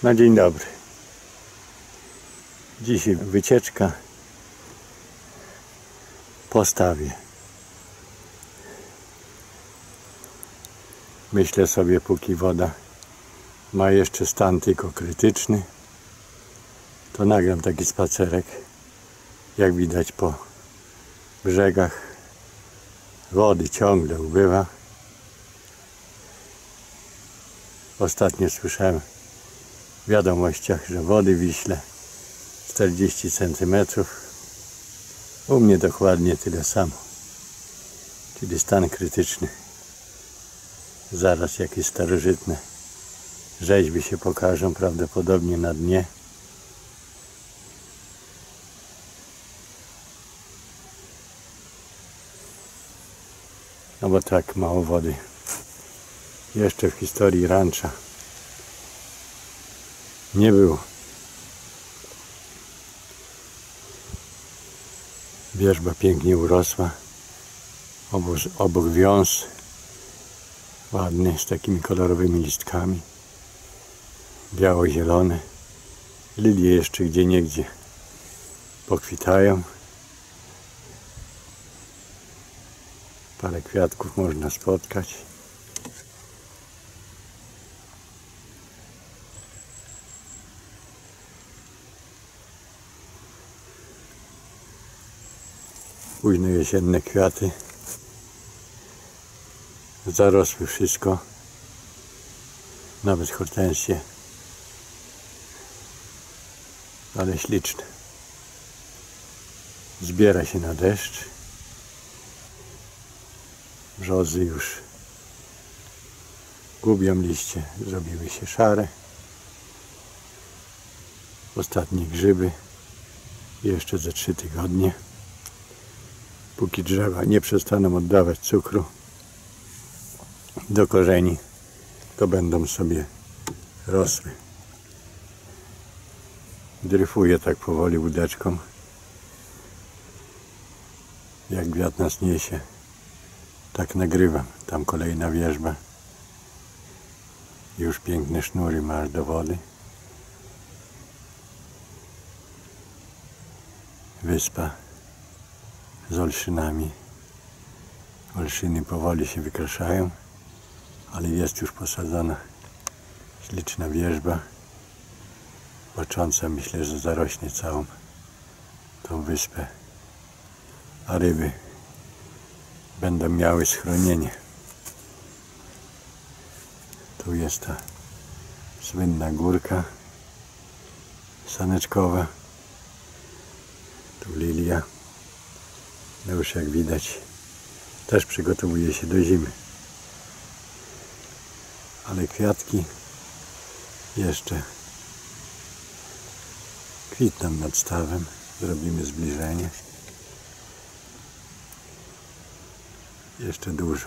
No dzień dobry. Dzisiaj wycieczka po stawie. Myślę sobie, póki woda ma jeszcze stan tylko krytyczny, to nagram taki spacerek. Jak widać, po brzegach wody ciągle ubywa. Ostatnio słyszałem w wiadomościach, że wody w Wiśle 40 cm. U mnie dokładnie tyle samo. Czyli stan krytyczny. Zaraz jakieś starożytne rzeźby się pokażą, prawdopodobnie na dnie. No bo tak mało wody jeszcze w historii rancza nie było. Wierzba pięknie urosła, obok wiąz ładny, z takimi kolorowymi listkami, biało-zielone. Lilie jeszcze gdzieniegdzie pokwitają. Parę kwiatków można spotkać. Późne jesienne kwiaty. Zarosły wszystko. Nawet hortensje. Ale śliczne. Zbiera się na deszcz. Brzozy już gubią liście. Zrobiły się szare. Ostatnie grzyby. Jeszcze za 3 tygodnie. Póki drzewa nie przestaną oddawać cukru do korzeni, to będą sobie rosły. Dryfuję tak powoli łódeczką. Jak wiatr nas niesie, tak nagrywam. Tam kolejna wierzba. Już piękne sznury ma aż do wody. Wyspa z olszynami. Olszyny powoli się wykraszają, ale jest już posadzona śliczna wierzba, płacząca. Myślę, że zarośnie całą tą wyspę, a ryby będą miały schronienie. Tu jest ta słynna górka saneczkowa, tu lilia. No już jak widać, też przygotowuje się do zimy. Ale kwiatki jeszcze kwitną nad stawem. Zrobimy zbliżenie. Jeszcze dużo.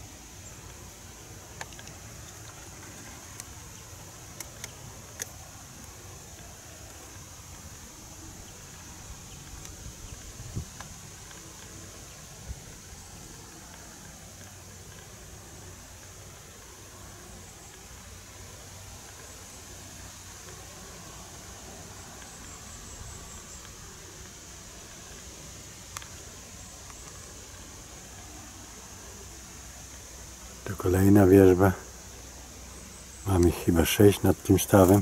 To kolejna wierzba. Mamy chyba 6 nad tym stawem.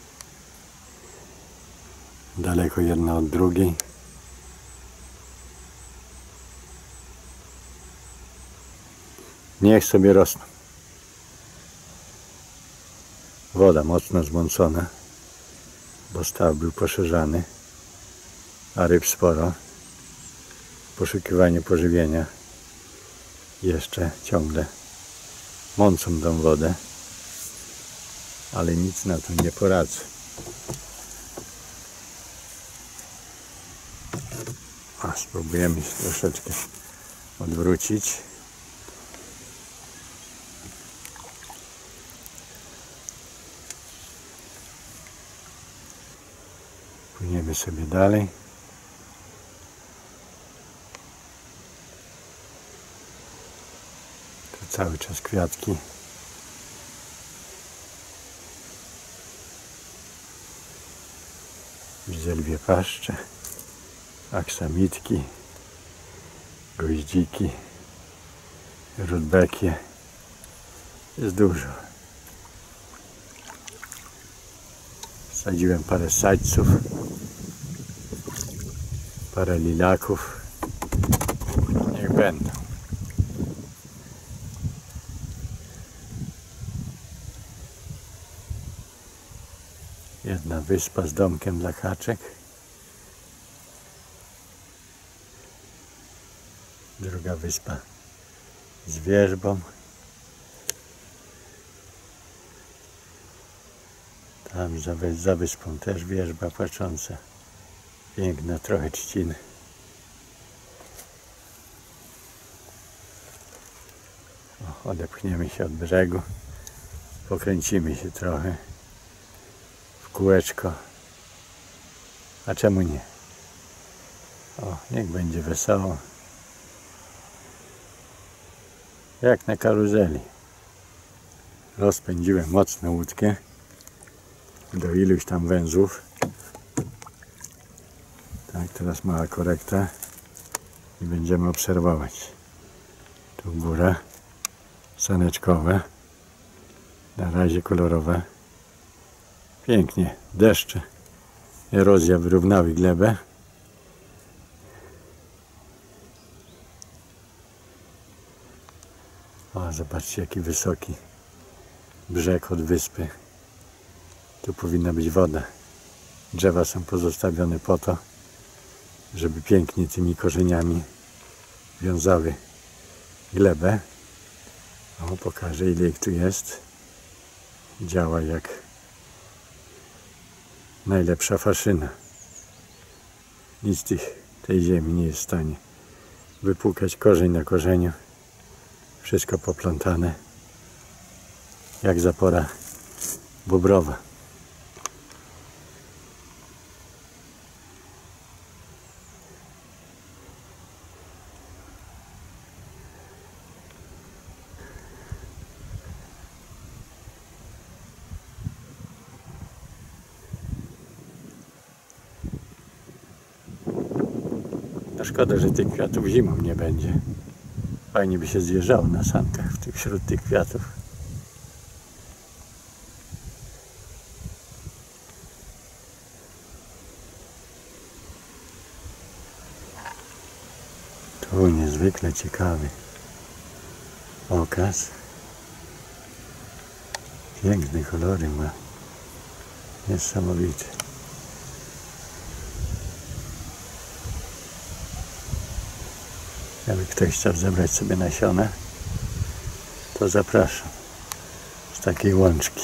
Daleko jedna od drugiej. Niech sobie rosną. Woda mocno zmącona, bo staw był poszerzany, a ryb sporo. Poszukiwanie pożywienia jeszcze ciągle mącą tą wodę, ale nic na to nie poradzę. Spróbujemy się troszeczkę odwrócić. Płyniemy sobie dalej. Tu cały czas kwiatki. Żelwie paszcze, aksamitki, goździki, rudbekie. Jest dużo. Sadziłem parę sadźców, parę lilaków. Niech będą. Jedna wyspa z domkiem dla kaczek. Druga wyspa z wierzbą. Tam za wyspą też wierzba płacząca. Piękna, trochę trzciny. Odepchniemy się od brzegu. Pokręcimy się trochę w kółeczko. A czemu nie? O, niech będzie wesoło. Jak na karuzeli. Rozpędziłem mocno łódkę do iluś tam węzłów. Tak, teraz mała korekta i będziemy obserwować. Tu góra saneczkowe, na razie kolorowe. Pięknie, deszcze, erozja wyrównały glebę. O, zobaczcie jaki wysoki brzeg od wyspy. Tu powinna być woda. Drzewa są pozostawione po to, żeby pięknie tymi korzeniami wiązały glebę. O, pokażę ile ich tu jest. Działa jak najlepsza faszyna. Nic tej ziemi nie jest w stanie wypłukać korzeń na korzeniu. Wszystko poplątane jak zapora bobrowa. No szkoda, że tych kwiatów zimą nie będzie. Fajnie by się zjeżdżało na sankach wśród tych kwiatów. Tu niezwykle ciekawy okaz. Piękne kolory ma. Niesamowity. Jakby ktoś chciał zebrać sobie nasiona, to zapraszam z takiej łączki.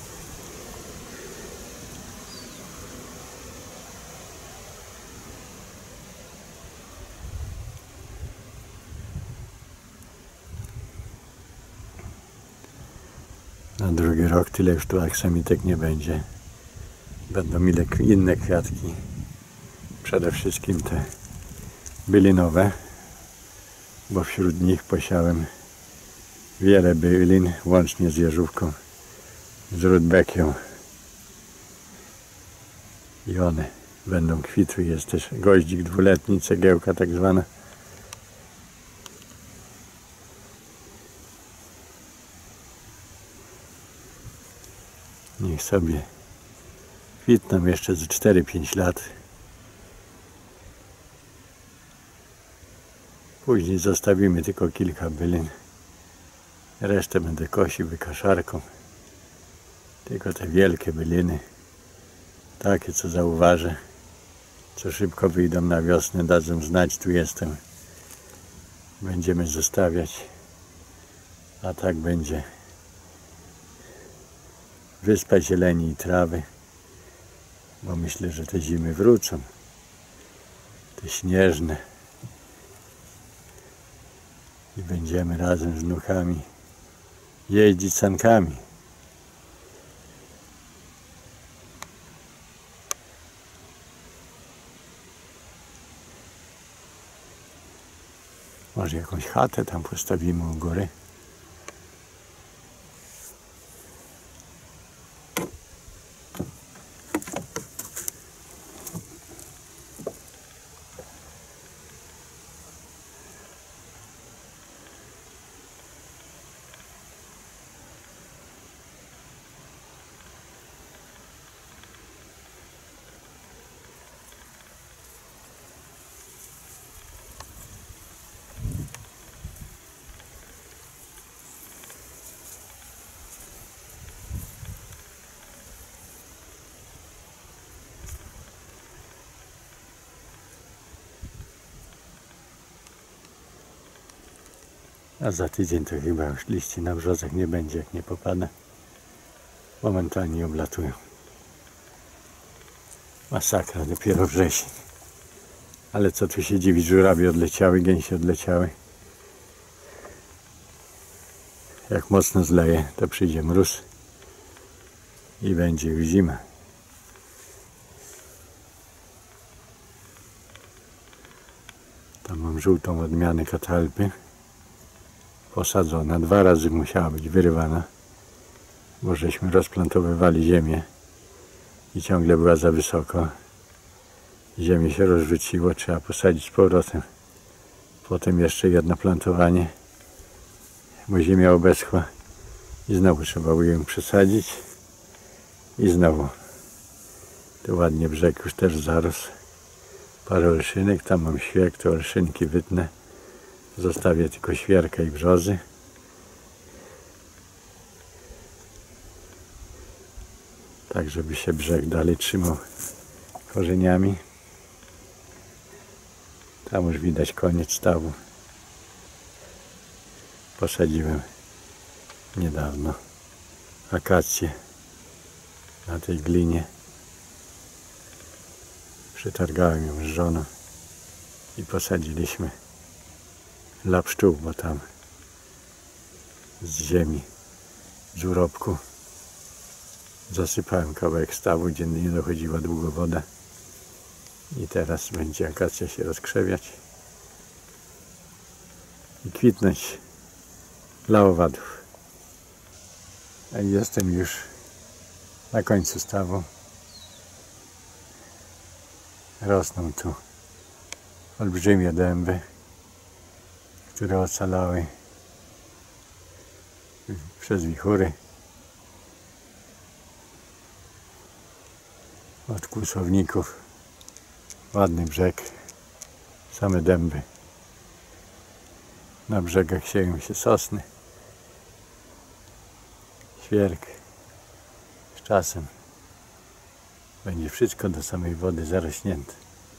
Na drugi rok tyle już tu aksamitek nie będzie. Będą inne kwiatki. Przede wszystkim te bylinowe, bo wśród nich posiałem wiele bylin, łącznie z jeżówką, z rudbekią. I one będą kwitły. Jest też goździk dwuletni, cegiełka tak zwana. Niech sobie kwitną jeszcze z 4-5 lat. Później zostawimy tylko kilka bylin. Resztę będę kosił wykaszarką. Tylko te wielkie byliny, takie co zauważę, co szybko wyjdą na wiosnę, dadzą znać, tu jestem. Będziemy zostawiać, a tak będzie wyspa zieleni i trawy, bo myślę, że te zimy wrócą, te śnieżne, i będziemy razem z wnuchami jeździć sankami. Może jakąś chatę tam postawimy u góry. A za tydzień to chyba już liści na brzozach nie będzie, jak nie popada. Momentalnie oblatują. Masakra, dopiero wrzesień. Ale co tu się dziwić, żurawie odleciały, gęsi odleciały. Jak mocno zleje, to przyjdzie mróz i będzie już zima. Tam mam żółtą odmianę katalpy. Posadzona. 2 razy musiała być wyrywana, bo żeśmy rozplantowywali ziemię i ciągle była za wysoko. Ziemię się rozrzuciło, trzeba posadzić z powrotem. Potem jeszcze jedno plantowanie, bo ziemia obeschła i znowu trzeba było ją przesadzić i znowu. Tu ładnie brzeg już też zarósł. Parę olszynek, tam mam świerk, to olszynki wytnę. Zostawię tylko świerkę i brzozy. Tak, żeby się brzeg dalej trzymał korzeniami. Tam już widać koniec stawu. Posadziłem niedawno akację na tej glinie. Przetargałem ją z żoną i posadziliśmy dla pszczół, bo tam z ziemi, z urobku zasypałem kawałek stawu, gdzie nie dochodziła długo woda i teraz będzie akacja się rozkrzewiać i kwitnąć dla owadów. A jestem już na końcu stawu. Rosną tu olbrzymie dęby, które ocalały przez wichury od kłusowników. Ładny brzeg, same dęby. Na brzegach sieją się sosny, świerk. Z czasem będzie wszystko do samej wody zarośnięte.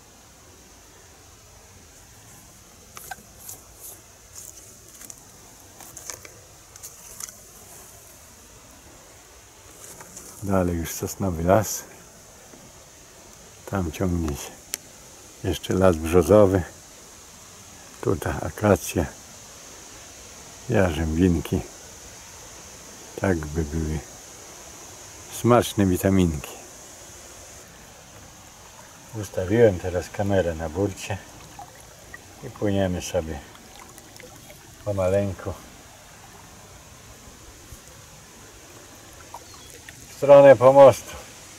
Dalej już sosnowy las. Tam ciągnie się jeszcze las brzozowy. Tutaj akacja, jarzębinki. Tak by były smaczne witaminki. Ustawiłem teraz kamerę na burcie i płyniemy sobie pomaleńku w stronę pomostu,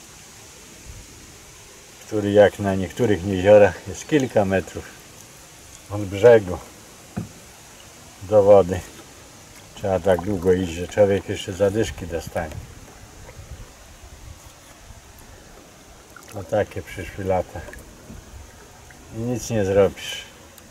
który jak na niektórych jeziorach jest kilka metrów od brzegu do wody. Trzeba tak długo iść, że człowiek jeszcze zadyszki dostanie. No takie przyszły lata i nic nie zrobisz.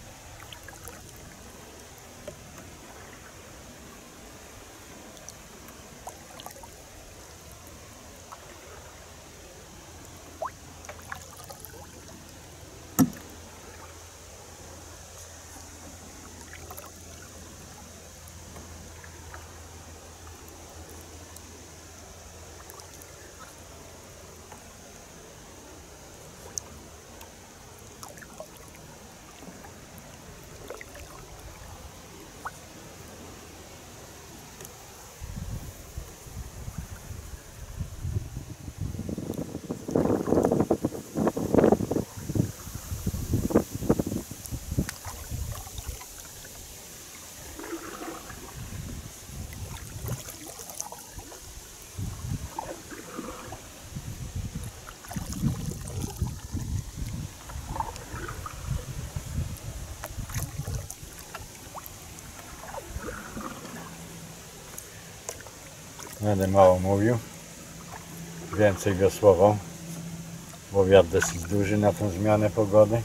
Będę mało mówił, więcej wiosłował, bo wiatr dosyć duży na tą zmianę pogody.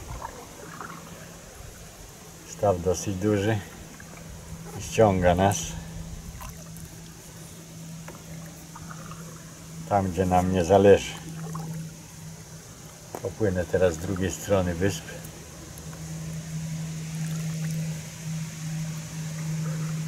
Staw dosyć duży i ściąga nas tam, gdzie nam nie zależy. Popłynę teraz z drugiej strony wysp.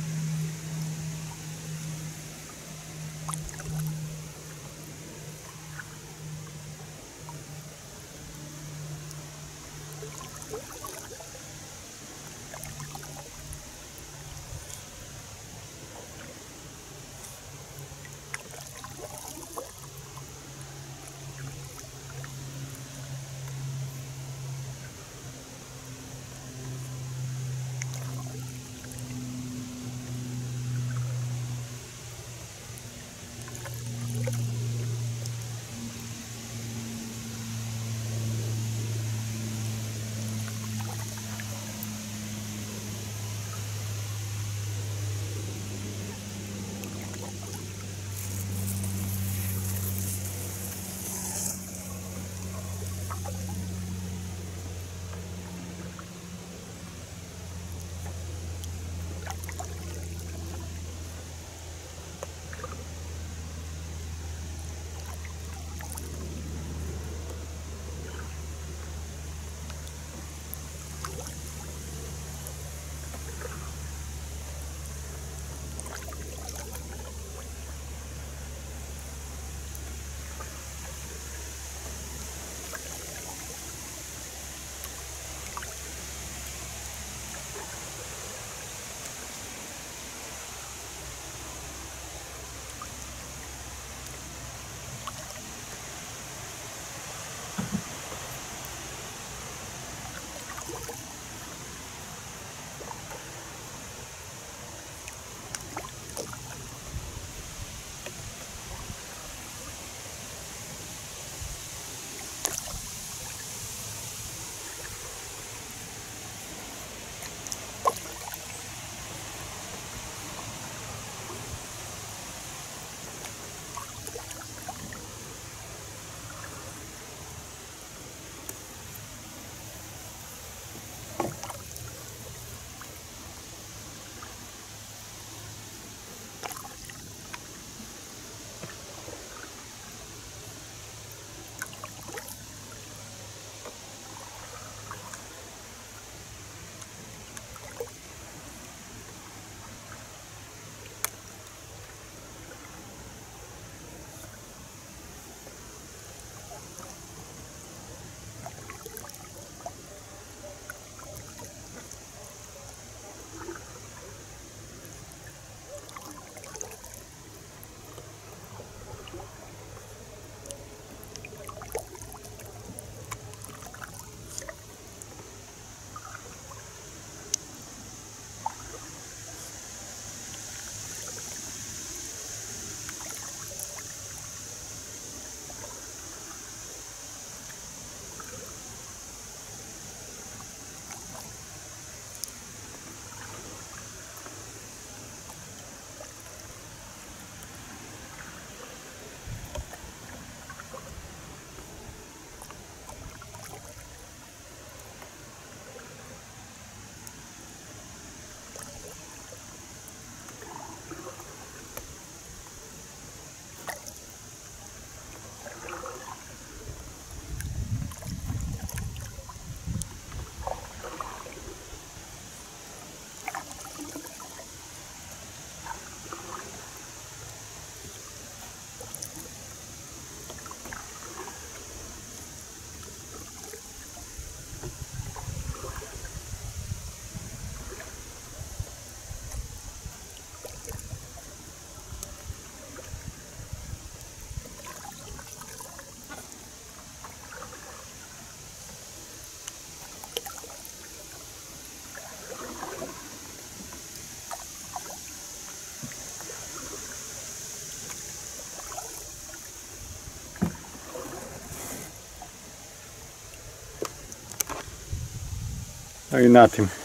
No i na tym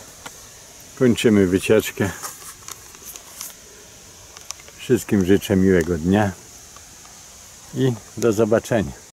kończymy wycieczkę. Wszystkim życzę miłego dnia i do zobaczenia.